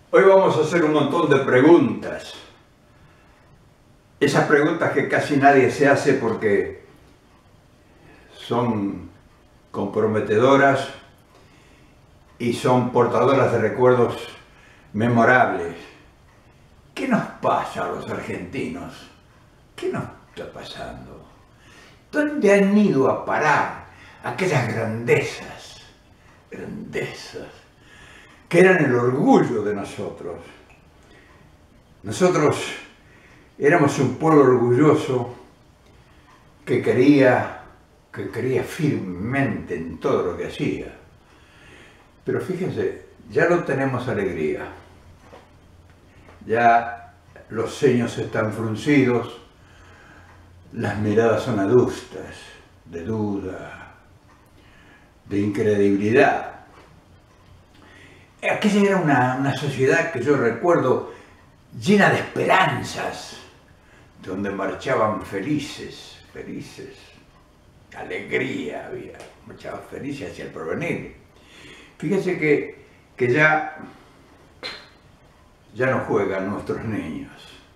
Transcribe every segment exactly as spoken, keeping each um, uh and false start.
Hoy vamos a hacer un montón de preguntas. Esas preguntas que casi nadie se hace porque son comprometedoras y son portadoras de recuerdos memorables. ¿Qué nos pasa a los argentinos? ¿Qué nos está pasando? ¿Dónde han ido a parar aquellas grandezas, grandezas, que eran el orgullo de nosotros? Nosotros éramos un pueblo orgulloso que quería, que creía firmemente en todo lo que hacía. Pero fíjense, ya no tenemos alegría. Ya los ceños están fruncidos, las miradas son adustas, de duda, de incredibilidad. Aquella era una, una sociedad que yo recuerdo llena de esperanzas, donde marchaban felices, felices, alegría había, marchaban felices hacia el porvenir. Fíjense que, que ya, ya no juegan nuestros niños,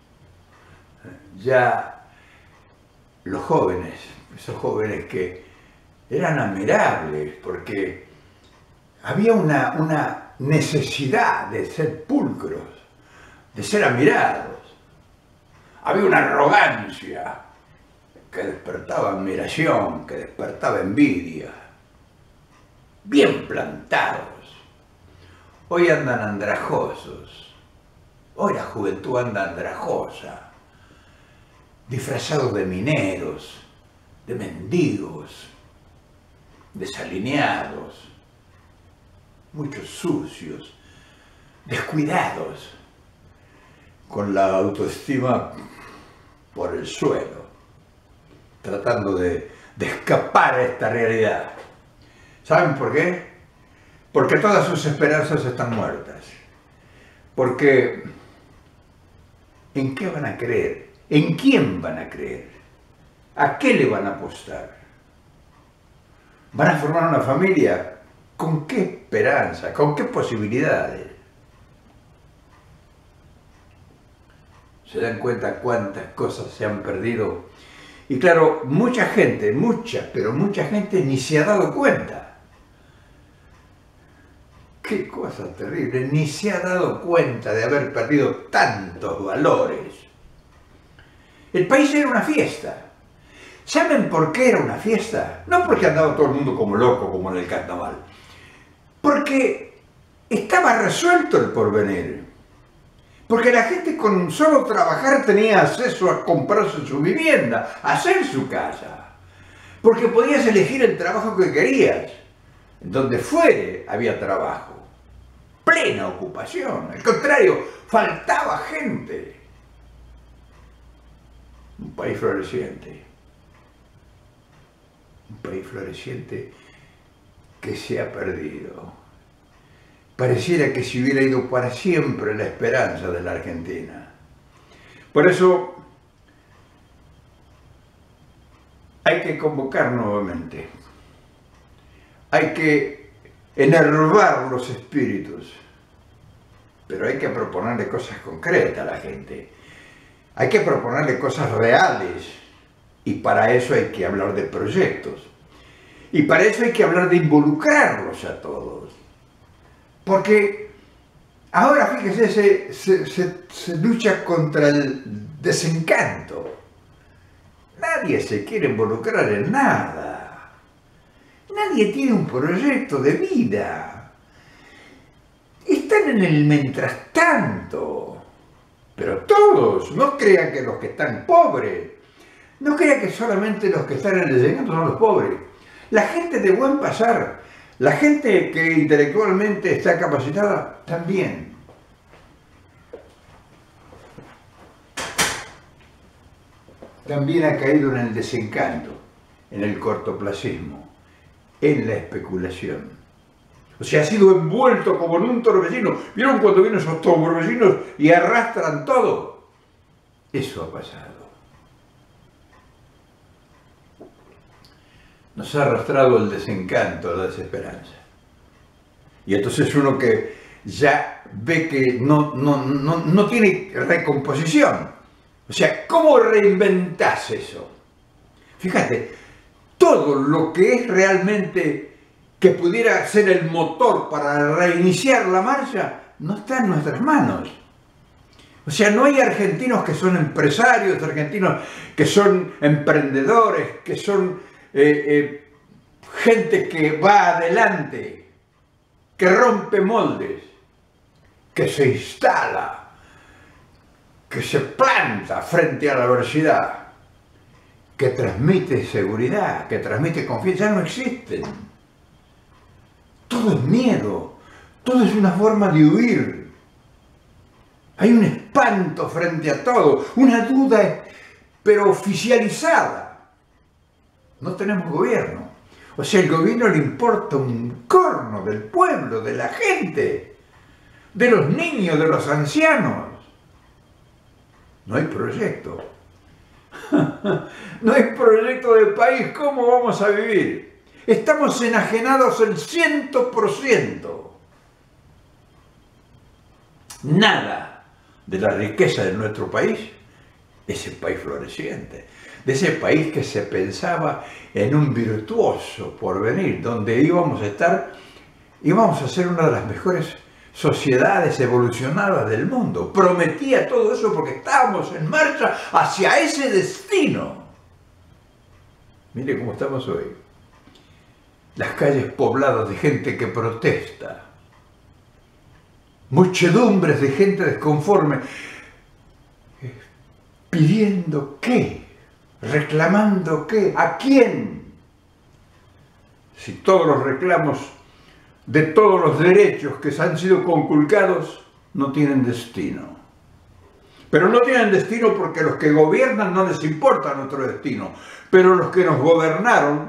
ya los jóvenes, esos jóvenes que eran admirables porque había una, una necesidad de ser pulcros, de ser admirados. Había una arrogancia que despertaba admiración, que despertaba envidia. Bien plantados. Hoy andan andrajosos. Hoy la juventud anda andrajosa. Disfrazados de mineros, de mendigos, desalineados, muchos sucios, descuidados, con la autoestima por el suelo, tratando de, de escapar a esta realidad. ¿Saben por qué? Porque todas sus esperanzas están muertas. Porque ¿en qué van a creer? ¿En quién van a creer? ¿A qué le van a apostar? ¿Van a formar una familia? ¿Con qué esperanza? ¿Con qué posibilidades? ¿Se dan cuenta cuántas cosas se han perdido? Y claro, mucha gente, mucha, pero mucha gente ni se ha dado cuenta. Qué cosa terrible, ni se ha dado cuenta de haber perdido tantos valores. El país era una fiesta. ¿Saben por qué era una fiesta? No porque andaba todo el mundo como loco, como en el carnaval. Porque estaba resuelto el porvenir. Porque la gente con solo trabajar tenía acceso a comprarse su vivienda, a hacer su casa. Porque podías elegir el trabajo que querías. Donde fuere había trabajo. Plena ocupación. Al contrario, faltaba gente. Un país floreciente. Un país floreciente que se ha perdido. Pareciera que se hubiera ido para siempre la esperanza de la Argentina. Por eso hay que convocar nuevamente. Hay que enervar los espíritus. Pero hay que proponerle cosas concretas a la gente. Hay que proponerle cosas reales. Y para eso hay que hablar de proyectos. Y para eso hay que hablar de involucrarlos a todos. Porque ahora, fíjese, se, se, se, se lucha contra el desencanto. Nadie se quiere involucrar en nada. Nadie tiene un proyecto de vida. Están en el mientras tanto. Pero todos, no crean que los que están pobres, no crean que solamente los que están en el desencanto son los pobres. La gente de buen pasar, la gente que intelectualmente está capacitada, también. También ha caído en el desencanto, en el cortoplacismo, en la especulación. O sea, ha sido envuelto como en un torbellino. ¿Vieron cuando vienen esos torbellinos y arrastran todo? Eso ha pasado. Nos ha arrastrado el desencanto, la desesperanza. Y entonces uno que ya ve que no, no, no, no tiene recomposición. O sea, ¿cómo reinventás eso? Fíjate, todo lo que es realmente que pudiera ser el motor para reiniciar la marcha, no está en nuestras manos. O sea, no hay argentinos que son empresarios, argentinos que son emprendedores, que son eh, eh, gente que va adelante, que rompe moldes, que se instala, que se planta frente a la adversidad, que transmite seguridad, que transmite confianza. Ya no existen. Todo es miedo, todo es una forma de huir. Hay un espanto frente a todo, una duda, pero oficializada. No tenemos gobierno. O sea, el gobierno le importa un corno del pueblo, de la gente, de los niños, de los ancianos. No hay proyecto. No hay proyecto de país. ¿Cómo vamos a vivir? Estamos enajenados el cien por ciento. Nada de la riqueza de nuestro país, ese país floreciente, de ese país que se pensaba en un virtuoso porvenir, donde íbamos a estar, íbamos a ser una de las mejores sociedades evolucionadas del mundo. Prometía todo eso porque estábamos en marcha hacia ese destino. Mire cómo estamos hoy. Las calles pobladas de gente que protesta. Muchedumbres de gente desconforme. ¿Pidiendo qué? ¿Reclamando qué? ¿A quién? Si todos los reclamos de todos los derechos que se han sido conculcados no tienen destino. Pero no tienen destino porque los que gobiernan no les importa nuestro destino. Pero los que nos gobernaron,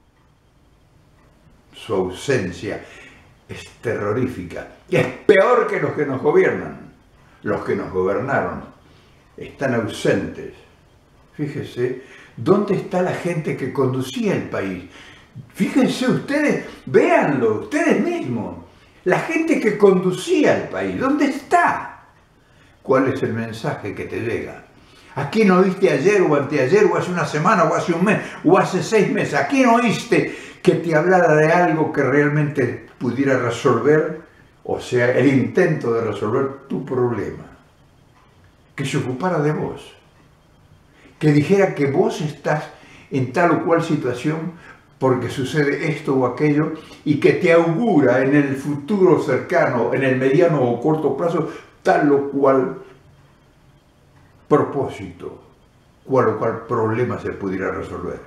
su ausencia es terrorífica. Y es peor que los que nos gobiernan. Los que nos gobernaron están ausentes. Fíjese, ¿dónde está la gente que conducía el país? Fíjense ustedes, véanlo, ustedes mismos. La gente que conducía el país, ¿dónde está? ¿Cuál es el mensaje que te llega? ¿A quién oíste ayer o anteayer o hace una semana o hace un mes o hace seis meses? ¿A quién oíste que te hablara de algo que realmente pudiera resolver, o sea, el intento de resolver tu problema? Que se ocupara de vos. Que dijera que vos estás en tal o cual situación porque sucede esto o aquello y que te augura en el futuro cercano, en el mediano o corto plazo, tal o cual propósito, cual o cual problema se pudiera resolver.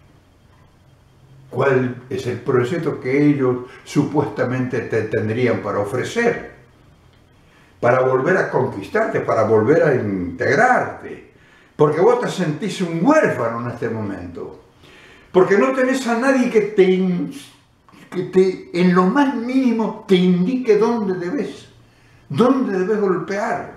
¿Cuál es el proyecto que ellos supuestamente te tendrían para ofrecer? Para volver a conquistarte, para volver a integrarte. Porque vos te sentís un huérfano en este momento. Porque no tenés a nadie que te, que te, en lo más mínimo, te indique dónde debes, dónde debes golpear.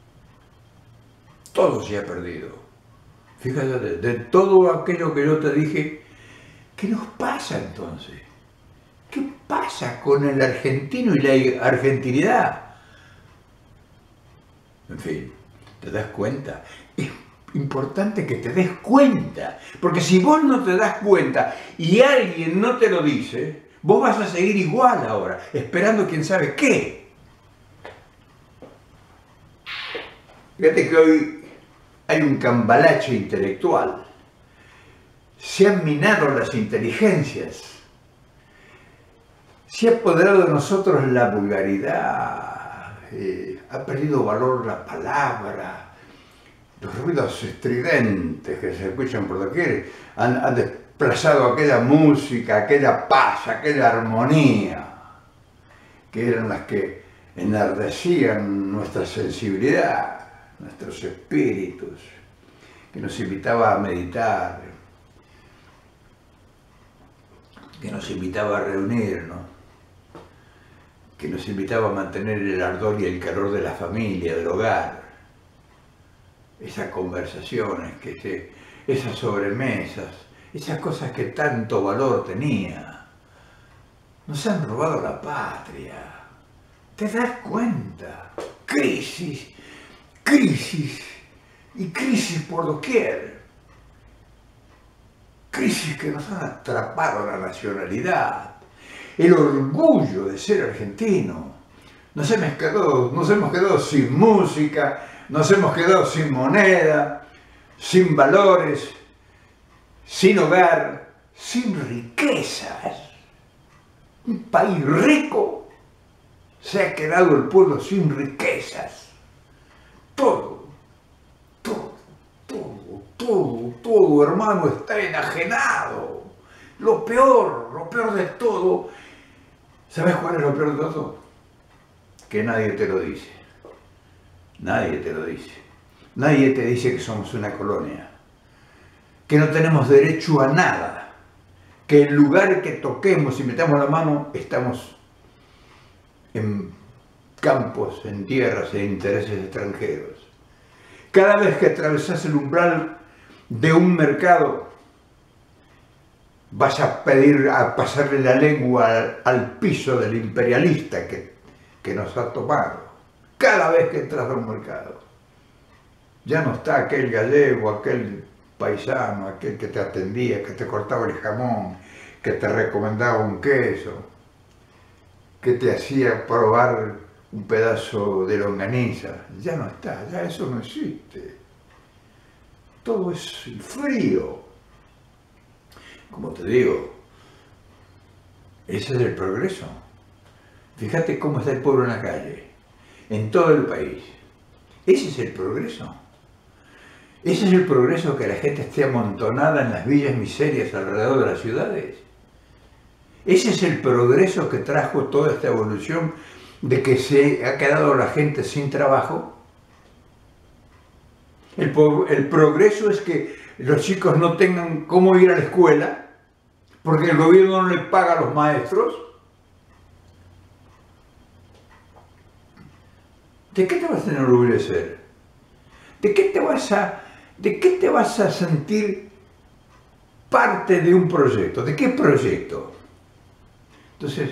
Todo se ha perdido. Fíjate, de, de todo aquello que yo te dije, ¿qué nos pasa entonces? ¿Qué pasa con el argentino y la argentinidad? En fin, ¿te das cuenta? Es importante que te des cuenta, porque si vos no te das cuenta y alguien no te lo dice, vos vas a seguir igual ahora, esperando quién sabe qué. Fíjate que hoy hay un cambalache intelectual. Se han minado las inteligencias. Se ha apoderado de nosotros la vulgaridad. Eh, ha perdido valor la palabra. Los ruidos estridentes que se escuchan por doquier han, han desplazado aquella música, aquella paz, aquella armonía, que eran las que enardecían nuestra sensibilidad, nuestros espíritus, que nos invitaba a meditar, que nos invitaba a reunirnos, que nos invitaba a mantener el ardor y el calor de la familia, del hogar. Esas conversaciones, que se, esas sobremesas, esas cosas que tanto valor tenía. Nos han robado la patria. ¿Te das cuenta? Crisis, crisis y crisis por doquier. Crisis que nos han atrapado la nacionalidad, el orgullo de ser argentino. Nos hemos quedado, nos hemos quedado sin música, nos hemos quedado sin moneda, sin valores, sin hogar, sin riquezas. Un país rico, se ha quedado el pueblo sin riquezas. Todo, todo, todo, todo, todo, hermano, está enajenado. Lo peor, lo peor de todo, ¿sabes cuál es lo peor de todo? Que nadie te lo dice. Nadie te lo dice. Nadie te dice que somos una colonia, que no tenemos derecho a nada, que el lugar que toquemos y metamos la mano estamos en campos, en tierras, en intereses extranjeros. Cada vez que atravesas el umbral de un mercado, vas a pedir a pasarle la lengua al, al piso del imperialista que, que nos ha tomado. Cada vez que entras a un mercado, ya no está aquel gallego, aquel paisano, aquel que te atendía, que te cortaba el jamón, que te recomendaba un queso, que te hacía probar un pedazo de longaniza. Ya no está, ya eso no existe. Todo es frío. Como te digo, ese es el progreso. Fíjate cómo está el pueblo en la calle, en todo el país. Ese es el progreso. Ese es el progreso, que la gente esté amontonada en las villas miserias alrededor de las ciudades. Ese es el progreso que trajo toda esta evolución de que se ha quedado la gente sin trabajo. El, el progreso es que los chicos no tengan cómo ir a la escuela porque el gobierno no les paga a los maestros. ¿De qué te vas a enorgullecer? ¿De qué te vas a, de qué te vas a sentir parte de un proyecto? ¿De qué proyecto? Entonces,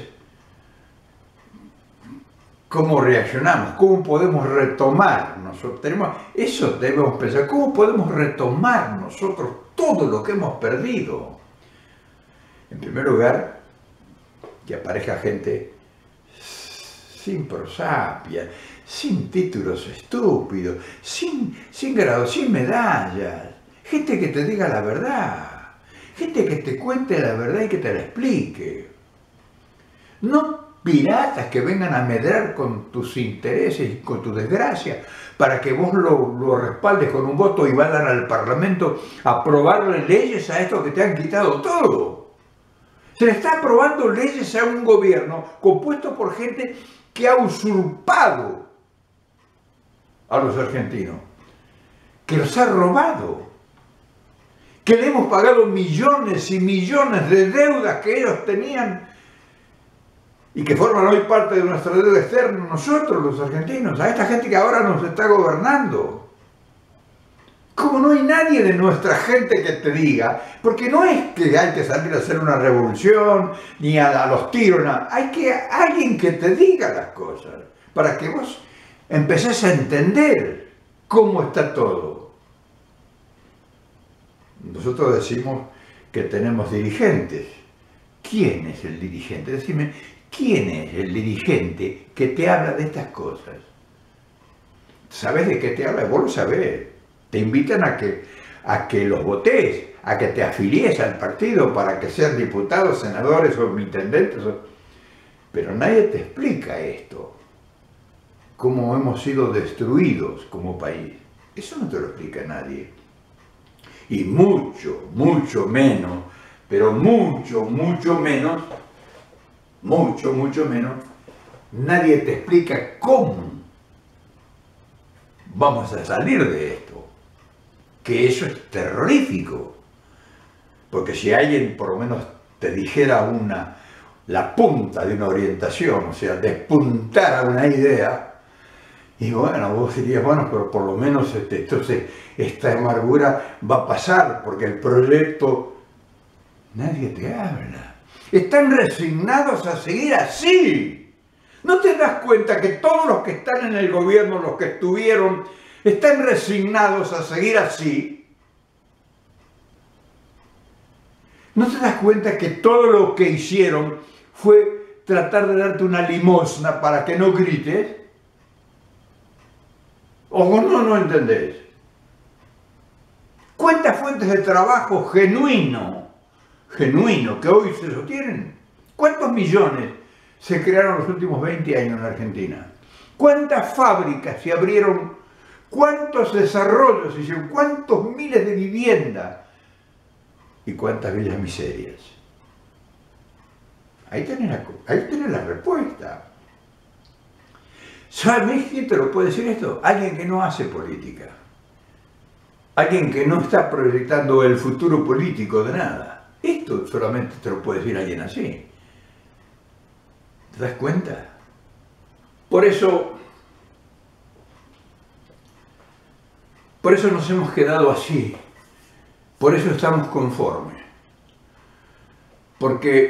¿cómo reaccionamos? ¿Cómo podemos retomar nosotros? Tenemos, eso debemos pensar. ¿Cómo podemos retomar nosotros todo lo que hemos perdido? En primer lugar, que aparezca gente sin prosapia, sin títulos estúpidos, sin, sin grados, sin medallas. Gente que te diga la verdad. Gente que te cuente la verdad y que te la explique. No piratas que vengan a medrar con tus intereses y con tu desgracia para que vos lo, lo respaldes con un voto y vayan al Parlamento a aprobarle leyes a estos que te han quitado todo. Se le está aprobando leyes a un gobierno compuesto por gente que ha usurpado a los argentinos, que los ha robado, que le hemos pagado millones y millones de deudas que ellos tenían y que forman hoy parte de nuestra deuda externa, nosotros los argentinos, a esta gente que ahora nos está gobernando. Como no hay nadie de nuestra gente que te diga, porque no es que hay que salir a hacer una revolución, ni a, a los tiros, nada. Hay que alguien que te diga las cosas, para que vos empecés a entender cómo está todo. Nosotros decimos que tenemos dirigentes. ¿Quién es el dirigente? Decime, ¿quién es el dirigente que te habla de estas cosas? ¿Sabes de qué te habla? Vos lo sabés. Te invitan a que, a que los votés, a que te afilies al partido para que sean diputados, senadores o intendentes. Pero nadie te explica esto. Cómo hemos sido destruidos como país. Eso no te lo explica nadie. Y mucho, mucho menos, pero mucho, mucho menos, mucho, mucho menos, nadie te explica cómo vamos a salir de esto. Que eso es terrorífico. Porque si alguien por lo menos te dijera una, la punta de una orientación, o sea, despuntara una idea, y bueno, vos dirías, bueno, pero por lo menos este, entonces esta amargura va a pasar, porque el proyecto, nadie te habla. Están resignados a seguir así. ¿No te das cuenta que todos los que están en el gobierno, los que estuvieron, están resignados a seguir así? ¿No te das cuenta que todo lo que hicieron fue tratar de darte una limosna para que no grites? ¿O no, no entendés? ¿Cuántas fuentes de trabajo genuino, genuino, que hoy se sostienen? ¿Cuántos millones se crearon en los últimos veinte años en Argentina? ¿Cuántas fábricas se abrieron? ¿Cuántos desarrollos se hicieron? ¿Cuántos miles de viviendas? ¿Y cuántas villas miserias? Ahí tenés la, ahí tenés la respuesta. ¿Sabes quién te lo puede decir esto? Alguien que no hace política. Alguien que no está proyectando el futuro político de nada. Esto solamente te lo puede decir alguien así. ¿Te das cuenta? Por eso, por eso nos hemos quedado así. Por eso estamos conformes. Porque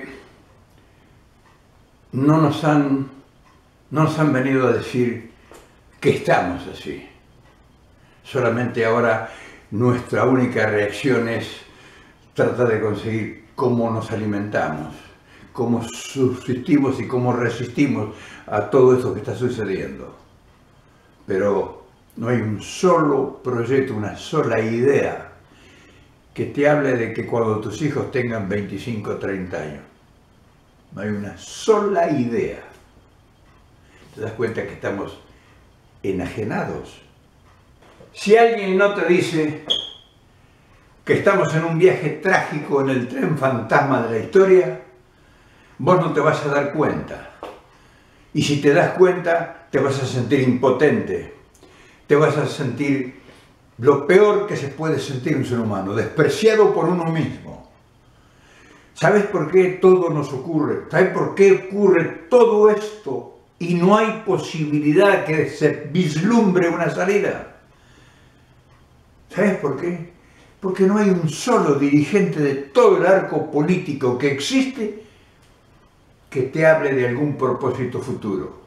no nos han, no nos han venido a decir que estamos así. Solamente ahora nuestra única reacción es tratar de conseguir cómo nos alimentamos, cómo subsistimos y cómo resistimos a todo esto que está sucediendo. Pero no hay un solo proyecto, una sola idea que te hable de que cuando tus hijos tengan veinticinco o treinta años. No hay una sola idea. ¿Te das cuenta que estamos enajenados? Si alguien no te dice que estamos en un viaje trágico en el tren fantasma de la historia, vos no te vas a dar cuenta. Y si te das cuenta, te vas a sentir impotente. Te vas a sentir lo peor que se puede sentir un ser humano, despreciado por uno mismo. ¿Sabes por qué todo nos ocurre? ¿Sabes por qué ocurre todo esto y no hay posibilidad que se vislumbre una salida? ¿Sabes por qué? Porque no hay un solo dirigente de todo el arco político que existe que te hable de algún propósito futuro.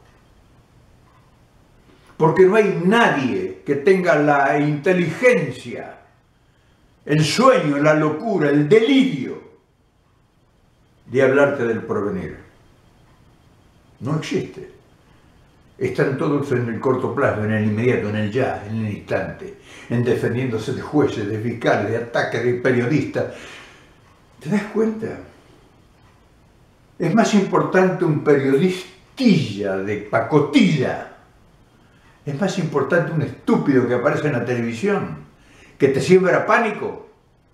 Porque no hay nadie que tenga la inteligencia, el sueño, la locura, el delirio de hablarte del porvenir. No existe. Están todos en el corto plazo, en el inmediato, en el ya, en el instante, en defendiéndose de jueces, de fiscales, de ataques, de periodistas. ¿Te das cuenta? Es más importante un periodistilla de pacotilla. Es más importante un estúpido que aparece en la televisión, que te siembra pánico.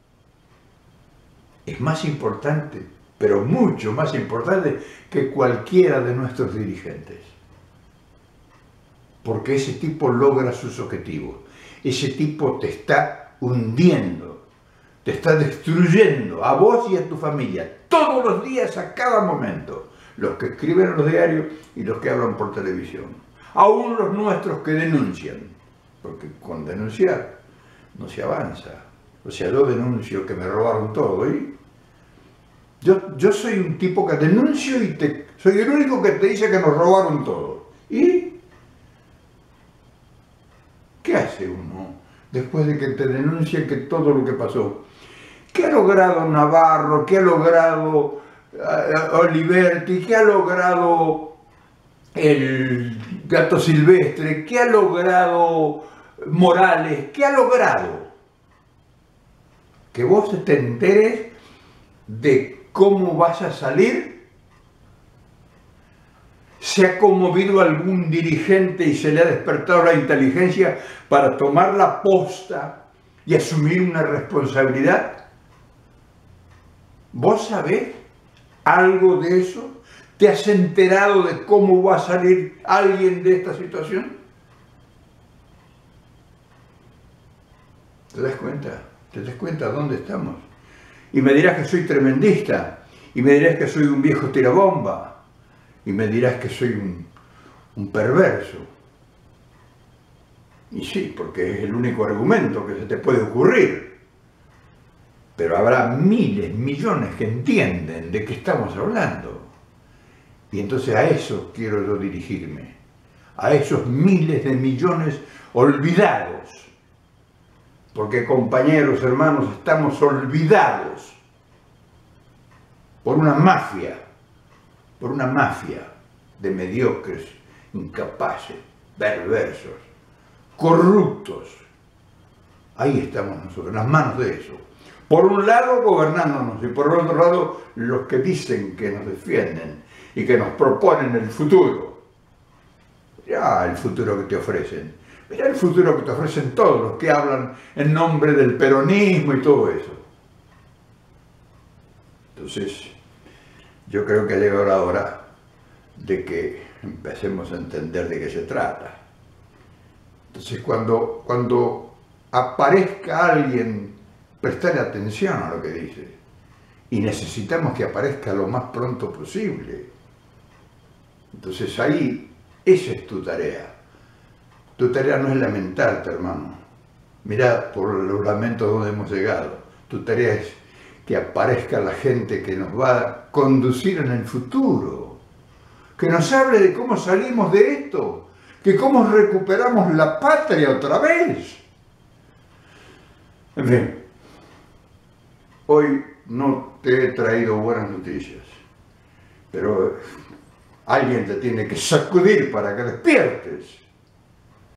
Es más importante, pero mucho más importante que cualquiera de nuestros dirigentes. Porque ese tipo logra sus objetivos. Ese tipo te está hundiendo, te está destruyendo a vos y a tu familia, todos los días, a cada momento. Los que escriben en los diarios y los que hablan por televisión. Aún los nuestros que denuncian. Porque con denunciar no se avanza. O sea, yo denuncio que me robaron todo, ¿y? Yo, yo soy un tipo que denuncio y te, soy el único que te dice que nos robaron todo. ¿Y? ¿Qué hace uno después de que te denuncien que todo lo que pasó? ¿Qué ha logrado Navarro? ¿Qué ha logrado uh, Oliverti? ¿Qué ha logrado el Gato Silvestre? ¿Qué ha logrado Morales? ¿Qué ha logrado? Que vos te enteres de cómo vas a salir. ¿Se ha conmovido algún dirigente y se le ha despertado la inteligencia para tomar la posta y asumir una responsabilidad? ¿Vos sabés algo de eso? ¿Te has enterado de cómo va a salir alguien de esta situación? ¿Te das cuenta? ¿Te das cuenta dónde estamos? Y me dirás que soy tremendista, y me dirás que soy un viejo tirabomba, y me dirás que soy un, un perverso. Y sí, porque es el único argumento que se te puede ocurrir. Pero habrá miles, millones que entienden de qué estamos hablando. Y entonces a eso quiero yo dirigirme, a esos miles de millones olvidados. Porque, compañeros, hermanos, estamos olvidados por una mafia, por una mafia de mediocres, incapaces, perversos, corruptos. Ahí estamos nosotros, en las manos de eso. Por un lado gobernándonos y por otro lado los que dicen que nos defienden y que nos proponen el futuro. Mirá el futuro que te ofrecen. Mirá el futuro que te ofrecen todos los que hablan en nombre del peronismo y todo eso. Entonces, yo creo que ha llegado la hora de que empecemos a entender de qué se trata. Entonces, cuando, cuando aparezca alguien, prestarle atención a lo que dice. Y necesitamos que aparezca lo más pronto posible. Entonces ahí, esa es tu tarea. Tu tarea no es lamentarte, hermano. Mirá por los lamentos donde hemos llegado. Tu tarea es que aparezca la gente que nos va a conducir en el futuro. Que nos hable de cómo salimos de esto. Que cómo recuperamos la patria otra vez. En fin. Hoy no te he traído buenas noticias, pero alguien te tiene que sacudir para que despiertes.